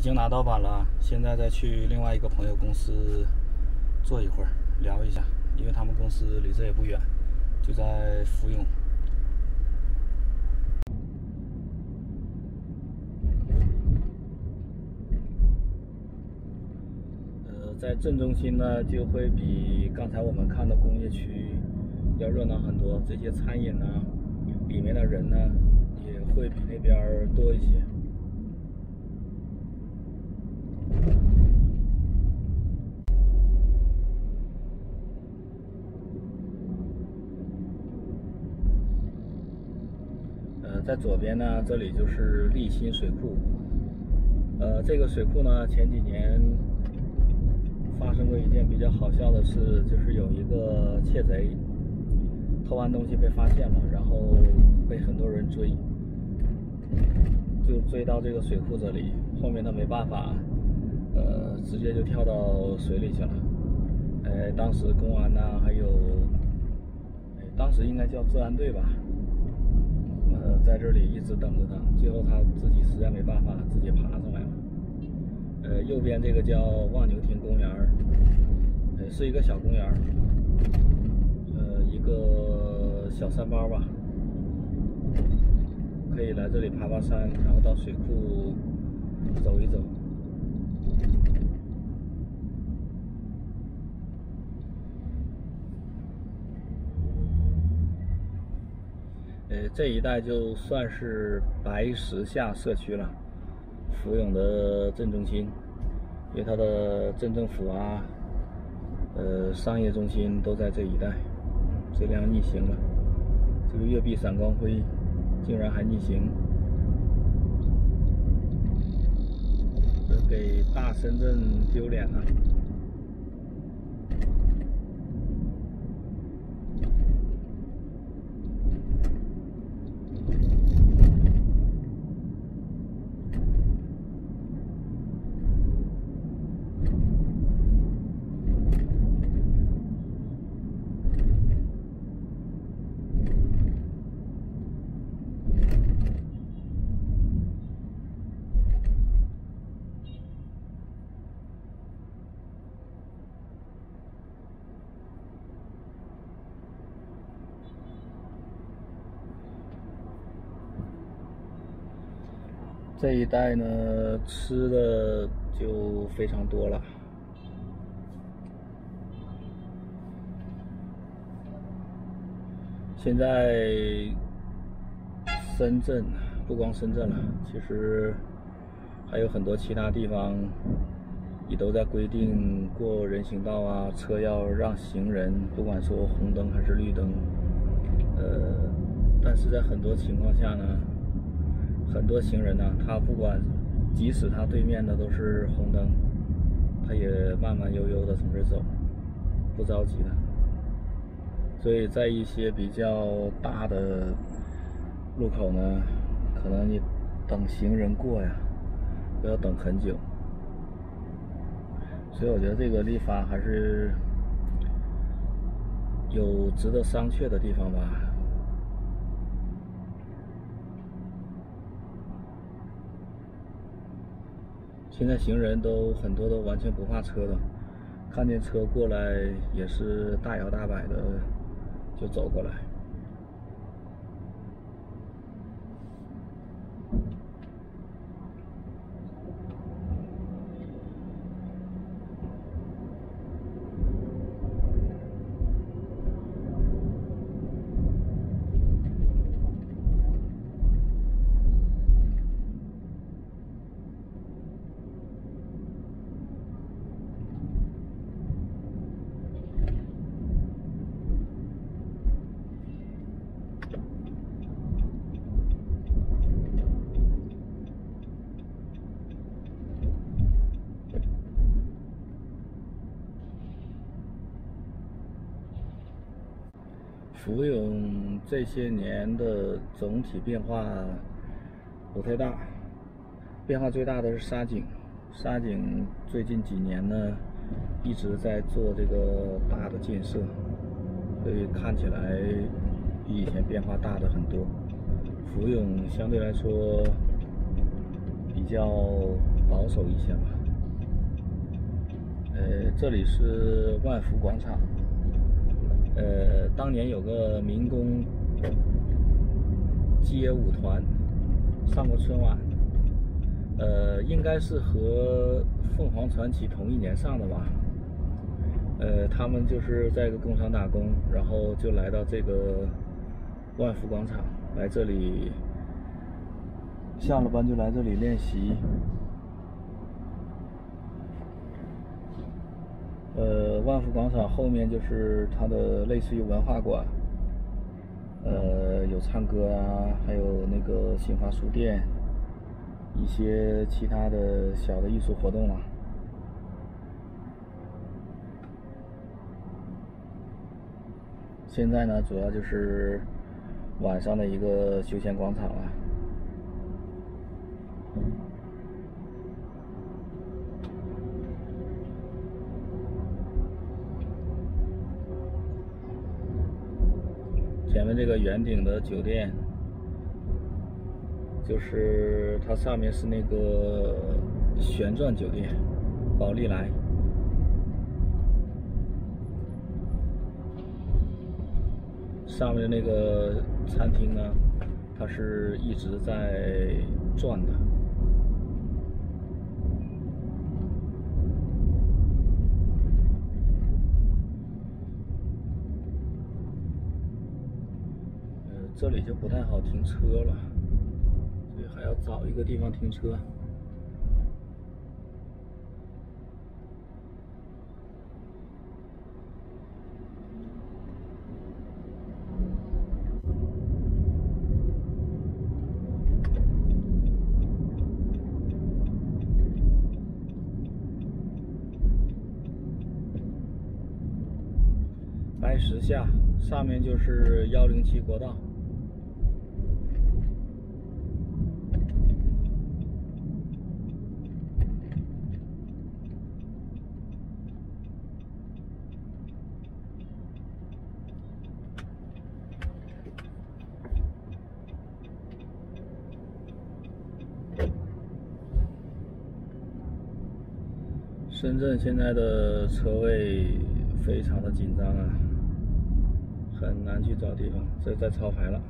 经拿到板了，现在再去另外一个朋友公司坐一会儿，聊一下，因为他们公司离这也不远，就在福永。在镇中心呢，就会比刚才我们看的工业区要热闹很多。这些餐饮呢，里面的人呢，也会比那边多一些。在左边呢，这里就是立新水库。这个水库呢，前几年发生过一件比较好笑的事，就是有一个窃贼偷完东西被发现了，然后被很多人追，就追到这个水库这里，后面他没办法，直接就跳到水里去了。当时公安呢，还有，当时应该叫治安队吧，在这里一直等着他，最后他自己实在没办法，自己爬上来了。右边这个叫望牛亭公园，是一个小公园，一个小山包吧，可以来这里爬爬山，然后到水库走一走。这一带就算是白石下社区了，福永的镇中心，因为它的镇政府啊，商业中心都在这一带。这辆逆行了，这个月碧闪光辉竟然还逆行，这给大深圳丢脸了。这一带呢，吃的就非常多了。现在深圳不光深圳了，其实还有很多其他地方也都在规定过人行道啊，车要让行人，不管说红灯还是绿灯。但是在很多情况下呢，很多行人呢，他不管，即使他对面的都是红灯，他也慢慢悠悠的从这走，不着急的。所以在一些比较大的路口呢，可能你等行人过呀，都要等很久。所以我觉得这个立法还是有值得商榷的地方吧。现在行人都很多都完全不怕车的，看见车过来也是大摇大摆的就走过来。福永这些年的总体变化不太大，变化最大的是沙井。沙井最近几年呢，一直在做这个大的建设，所以看起来比以前变化大的很多。福永相对来说比较保守一些吧。这里是万福广场。当年有个民工街舞团上过春晚，应该是和凤凰传奇同一年上的吧。他们就是在一个工厂打工，然后就来到这个万福广场，来这里下了班就来这里练习。万福广场后面就是它的类似于文化馆，有唱歌啊，还有那个新华书店，一些其他的小的艺术活动啊。现在呢，主要就是晚上的一个休闲广场了。前面这个圆顶的酒店，就是它上面是那个旋转酒店，宝丽来。上面那个餐厅呢，它是一直在转的。这里就不太好停车了，所以还要找一个地方停车。白石下，上面就是107国道。深圳现在的车位非常的紧张啊，很难去找地方。这在抄牌了。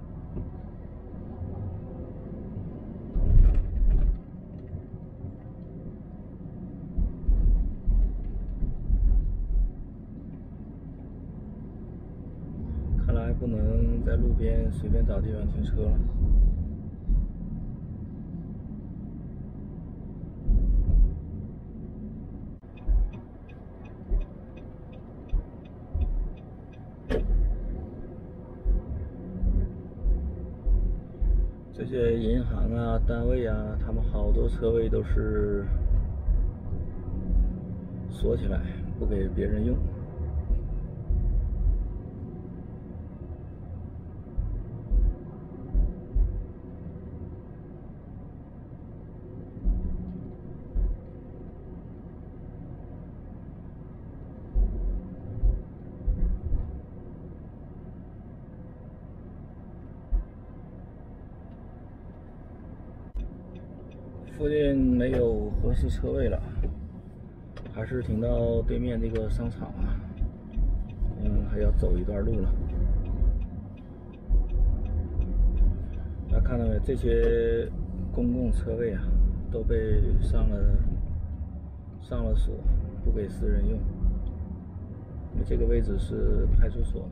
看来不能在路边随便找地方停车了。这些银行啊、单位啊，他们好多车位都是锁起来，不给别人用。附近没有合适车位了，还是停到对面这个商场啊。还要走一段路了。大家看到没？这些公共车位啊，都被上了锁，不给私人用。因为这个位置是派出所。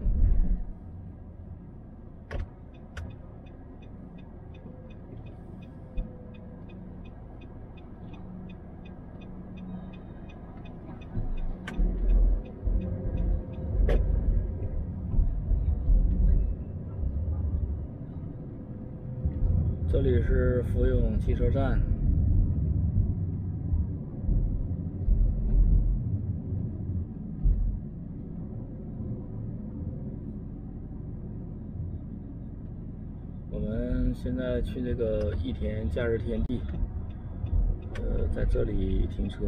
这里是福永汽车站。我们现在去这个益田假日天地，在这里停车。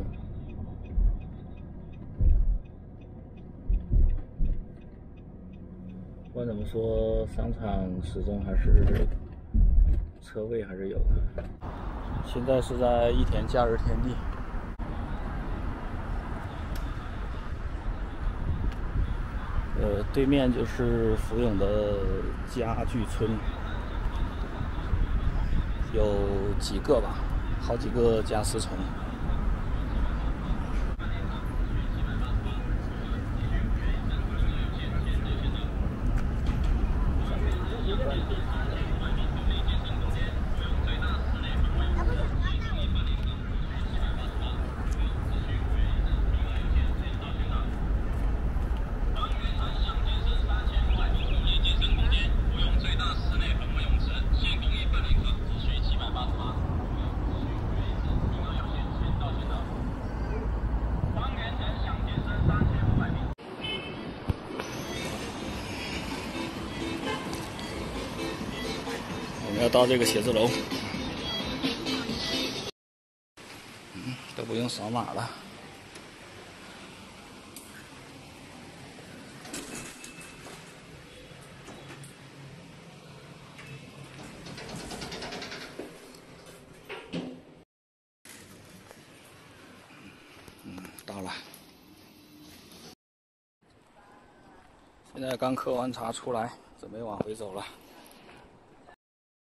不管怎么说，商场始终还是车位还是有的。 现在是在益田假日天地。对面就是福永的家具村，有几个吧，好几个家私城。我们要到这个写字楼，都不用扫码了。到了。现在刚喝完茶出来，准备往回走了。